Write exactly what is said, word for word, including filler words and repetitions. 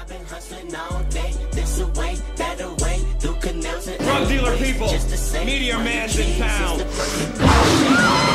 been hustling all day, this away, that away, through canals and drug dealer people, Meteor Man's in town.